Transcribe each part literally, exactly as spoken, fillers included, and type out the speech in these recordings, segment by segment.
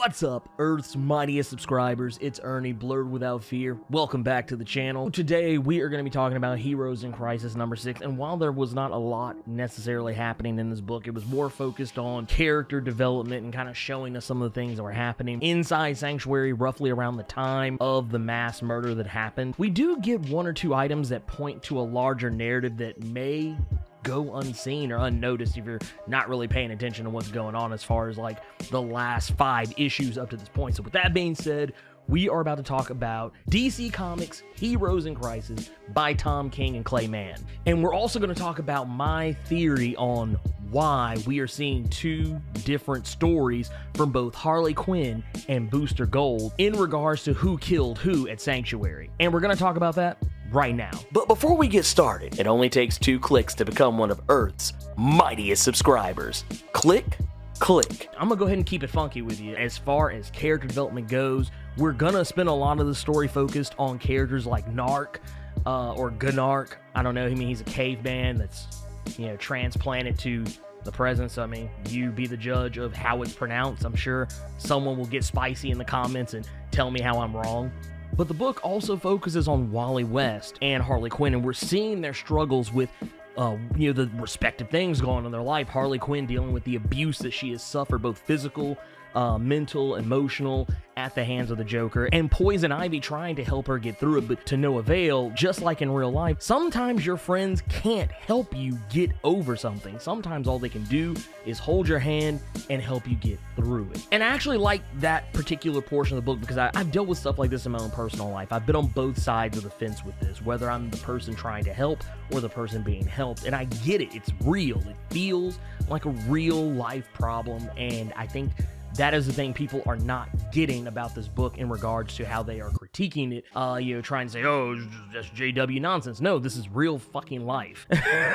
What's up, Earth's mightiest subscribers? It's Ernie, Blerd without fear. Welcome back to the channel. Today, we are going to be talking about Heroes in Crisis number six, and while there was not a lot necessarily happening in this book, it was more focused on character development and kind of showing us some of the things that were happening inside Sanctuary roughly around the time of the mass murder that happened. We do get one or two items that point to a larger narrative that may go unseen or unnoticed if you're not really paying attention to what's going on as far as like the last five issues up to this point. So with that being said, we are about to talk about D C Comics Heroes in Crisis by Tom King and Clay Mann. And we're also going to talk about my theory on why we are seeing two different stories from both Harley Quinn and Booster Gold in regards to who killed who at Sanctuary. And we're going to talk about that right now. But before we get started, it only takes two clicks to become one of Earth's mightiest subscribers. Click, click. I'm gonna go ahead and keep it funky with you. As far as character development goes, we're gonna spend a lot of the story focused on characters like Narc, uh, or Gnark. I don't know, I mean, he's a caveman that's, you know, transplanted to the present. So, I mean, you be the judge of how it's pronounced. I'm sure someone will get spicy in the comments and tell me how I'm wrong. But the book also focuses on Wally West and Harley Quinn, and we're seeing their struggles with, uh, you know, the respective things going on in their life. Harley Quinn dealing with the abuse that she has suffered, both physical, uh, mental, emotional, at the hands of the Joker, and Poison Ivy trying to help her get through it, but to no avail. Just like in real life, sometimes your friends can't help you get over something. Sometimes all they can do is hold your hand and help you get through it. And I actually like that particular portion of the book because I, I've dealt with stuff like this in my own personal life. I've been on both sides of the fence with this, whether I'm the person trying to help or the person being helped, and I get it. It's real. It feels like a real life problem, and I think that is the thing people are not getting about this book in regards to how they are critiquing it. Uh, you know, trying to say, oh, that's J W nonsense. No, this is real fucking life.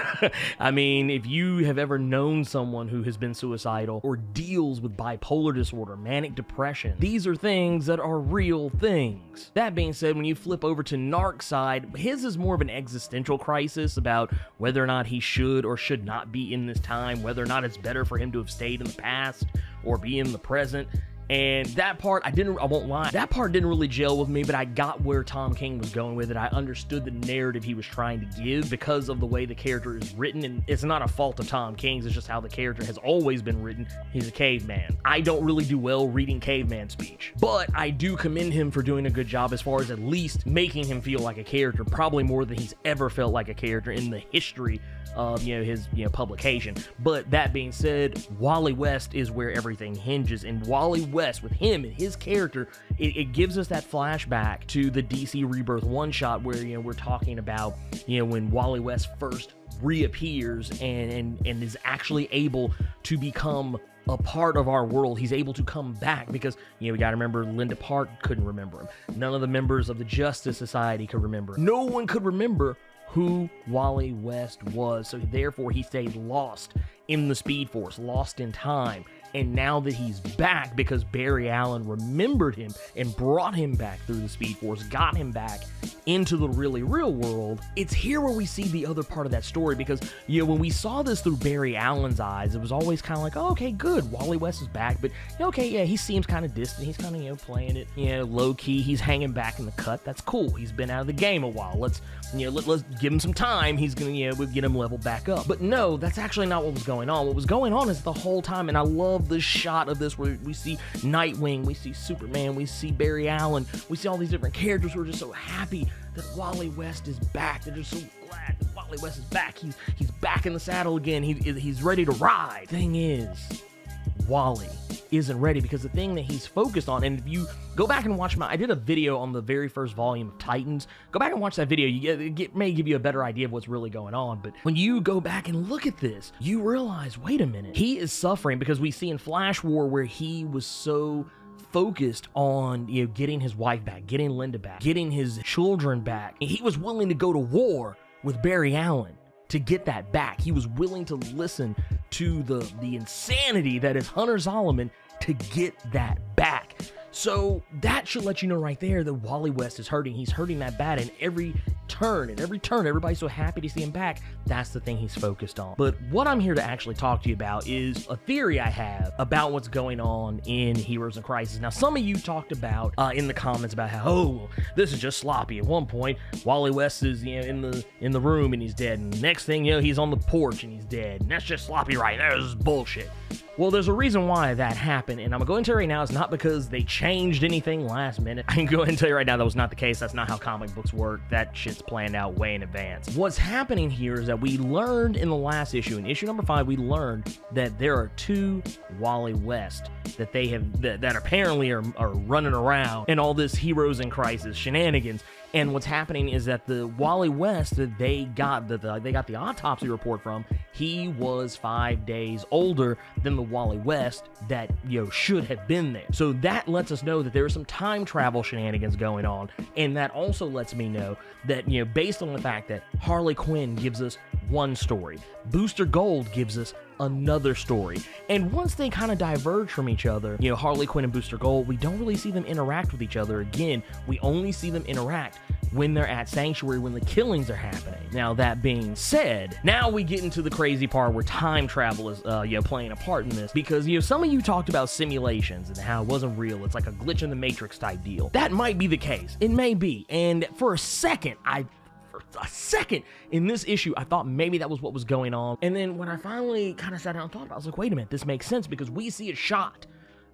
I mean, if you have ever known someone who has been suicidal or deals with bipolar disorder, manic depression, these are things that are real things. That being said, when you flip over to Narc's side, his is more of an existential crisis about whether or not he should or should not be in this time, whether or not it's better for him to have stayed in the past or be in the present. And that part, I didn't, I won't lie, that part didn't really gel with me, but I got where Tom King was going with it. I understood the narrative he was trying to give because of the way the character is written, and it's not a fault of Tom King's, it's just how the character has always been written. He's a caveman. I don't really do well reading caveman speech, but I do commend him for doing a good job as far as at least making him feel like a character, probably more than he's ever felt like a character in the history of, you know, his, you know, publication. But that being said, Wally West is where everything hinges, and Wally West, with him and his character, it, it gives us that flashback to the D C Rebirth one-shot where, you know, we're talking about, you know, when Wally West first reappears and, and, and is actually able to become a part of our world. He's able to come back because, you know, we gotta remember Linda Park couldn't remember him. None of the members of the Justice Society could remember him. No one could remember who Wally West was, so therefore he stayed lost in the Speed Force, lost in time. And now that he's back, because Barry Allen remembered him and brought him back through the Speed Force, got him back into the really real world, it's here where we see the other part of that story. Because, you know, when we saw this through Barry Allen's eyes, it was always kind of like, oh, okay, good, Wally West is back, but, okay, yeah, he seems kind of distant, he's kind of, you know, playing it, you know, low-key, he's hanging back in the cut, that's cool, he's been out of the game a while, let's, you know, let, let's give him some time, he's gonna, you know, we'll get him leveled back up. But no, that's actually not what was going on. What was going on is the whole time, and I love the shot of this where we see Nightwing, we see Superman, we see Barry Allen, we see all these different characters who are just so happy that Wally West is back. They're just so glad that Wally West is back. He's he's back in the saddle again. He, he's ready to ride. Thing is, Wally isn't ready because the thing that he's focused on, and if you go back and watch my, I did a video on the very first volume of Titans. Go back and watch that video. You get, it get, may give you a better idea of what's really going on. But when you go back and look at this, you realize, wait a minute, he is suffering because we see in Flash War where he was so focused on, you know, getting his wife back, getting Linda back, getting his children back. And he was willing to go to war with Barry Allen to get that back. He was willing to listen to the, the insanity that is Hunter Zolomon to get that back. So that should let you know right there that Wally West is hurting. He's hurting that bad, and every turn, and every turn, everybody's so happy to see him back. That's the thing he's focused on. But what I'm here to actually talk to you about is a theory I have about what's going on in Heroes in Crisis. Now, some of you talked about uh, in the comments about how, oh, well, this is just sloppy. At one point, Wally West is, you know, in the in the room and he's dead, and the next thing you know, he's on the porch and he's dead, and that's just sloppy right there. This is bullshit. Well, there's a reason why that happened, and I'm going to go into it right now. It's not because they changed anything last minute. I can go ahead and tell you right now that was not the case. That's not how comic books work. That shit's planned out way in advance. What's happening here is that we learned in the last issue, in issue number five, we learned that there are two Wally West that they have, that, that apparently are, are running around in all this Heroes in Crisis shenanigans. And what's happening is that the Wally West that they got the, the they got the autopsy report from, he was five days older than the Wally West that, you know, should have been there. So that lets us know that there are some time travel shenanigans going on, and that also lets me know that, you know, based on the fact that Harley Quinn gives us one story, Booster Gold gives us another story, and once they kind of diverge from each other, you know, Harley Quinn and Booster Gold, we don't really see them interact with each other again. We only see them interact when they're at Sanctuary, when the killings are happening. Now, that being said, now we get into the crazy part where time travel is, uh, you know, playing a part in this, because, you know, some of you talked about simulations and how it wasn't real. It's like a glitch in the Matrix type deal. That might be the case. It may be. And for a second, I For a second in this issue, I thought maybe that was what was going on. And then when I finally kind of sat down and thought about it, I was like, wait a minute, this makes sense, because we see a shot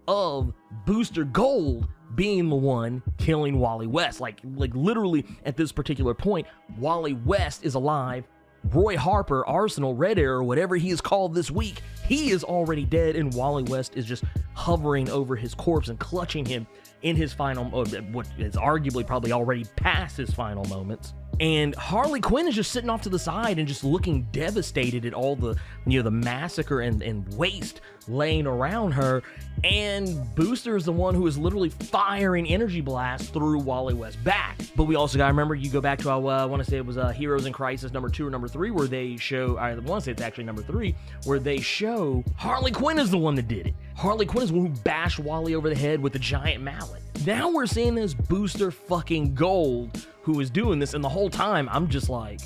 of Booster Gold being the one killing Wally West. Like, like literally at this particular point, Wally West is alive. Roy Harper, Arsenal, Red Arrow, whatever he is called this week, he is already dead, and Wally West is just hovering over his corpse and clutching him in his final, what is arguably probably already past his final moments. And Harley Quinn is just sitting off to the side and just looking devastated at all the, you know, the massacre and, and waste laying around her. And Booster is the one who is literally firing energy blasts through Wally West's back. But we also gotta remember, you go back to, uh, I want to say it was uh, Heroes in Crisis number two or number three, where they show, I want to say it's actually number three, where they show Harley Quinn is the one that did it. Harley Quinn is the one who bashed Wally over the head with a giant mallet. Now we're seeing this Booster fucking Gold who is doing this, and the whole time I'm just like,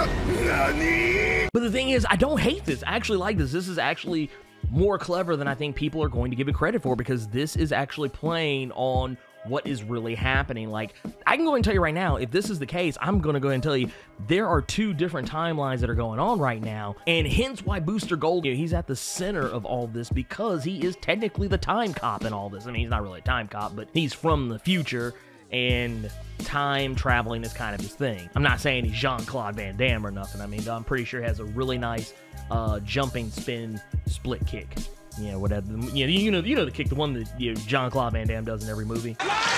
Nani? But the thing is, I don't hate this. I actually like this. This is actually more clever than I think people are going to give it credit for, because this is actually playing on what is really happening. Like, I can go and tell you right now, if this is the case, I'm going to go ahead and tell you there are two different timelines that are going on right now, and hence why Booster Gold, you know, he's at the center of all this, because he is technically the time cop in all this. I mean, he's not really a time cop, but he's from the future, and time traveling is kind of his thing. I'm not saying he's Jean-Claude Van Damme or nothing. I mean, I'm pretty sure he has a really nice uh, jumping spin split kick. You know, whatever. You know, you know, you know the kick, the one that, you know, Jean-Claude Van Damme does in every movie.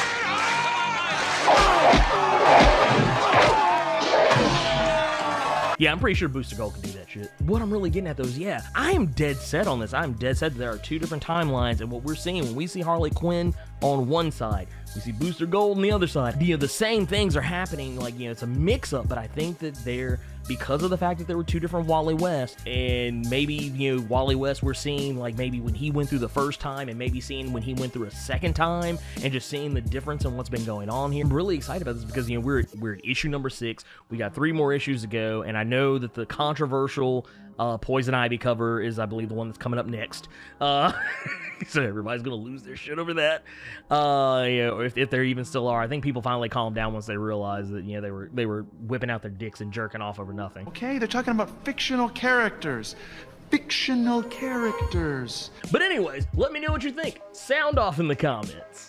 Yeah, I'm pretty sure Booster Gold can do that shit. What I'm really getting at, though, is, yeah, I am dead set on this. I'm dead set that there are two different timelines, and what we're seeing when we see Harley Quinn on one side, we see Booster Gold on the other side. You know, the same things are happening. Like, you know, it's a mix-up, but I think that they're, because of the fact that there were two different Wally West, and maybe, you know, Wally West we're seeing, like, maybe when he went through the first time, and maybe seeing when he went through a second time, and just seeing the difference in what's been going on here. I'm really excited about this, because, you know, we're, we're at issue number six. We got three more issues to go, and I know that the controversial uh, Poison Ivy cover is, I believe, the one that's coming up next. Uh, so everybody's gonna lose their shit over that. Uh, you know, if, if there even still are. I think people finally calmed down once they realized that, you know, they were they were whipping out their dicks and jerking off over nothing. Okay, they're talking about fictional characters. Fictional characters. But anyways, let me know what you think. Sound off in the comments.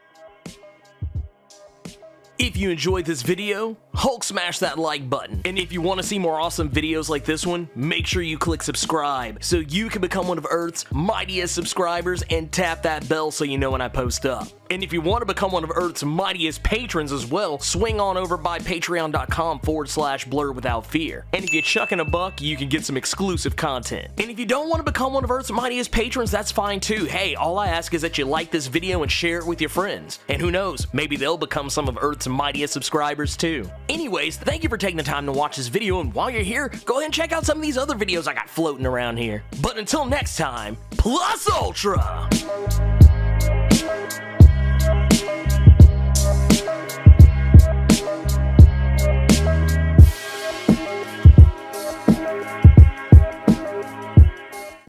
If you enjoyed this video, Hulk smash that like button. And if you want to see more awesome videos like this one, make sure you click subscribe so you can become one of Earth's mightiest subscribers, and tap that bell so you know when I post up. And if you want to become one of Earth's mightiest patrons as well, swing on over by patreon.com forward slash blerd without fear. And if you chuck in a buck, you can get some exclusive content. And if you don't want to become one of Earth's mightiest patrons, that's fine too. Hey, all I ask is that you like this video and share it with your friends. And who knows, maybe they'll become some of Earth's mightiest subscribers too. Anyways, thank you for taking the time to watch this video, and while you're here, go ahead and check out some of these other videos I got floating around here. But until next time, plus ultra!